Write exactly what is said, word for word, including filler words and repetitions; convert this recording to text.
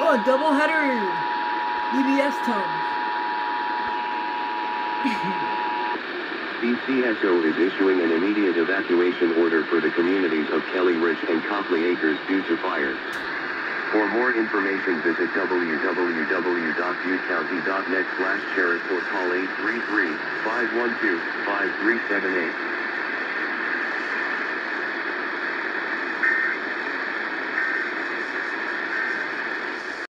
Oh, double header. E B S tones. The C S O is issuing an immediate evacuation order for the communities of Kelly Ridge and Copley Acres due to fire. For more information, visit w w w dot butte county dot net slash sheriff or call eight three three, five one two, five three seven eight.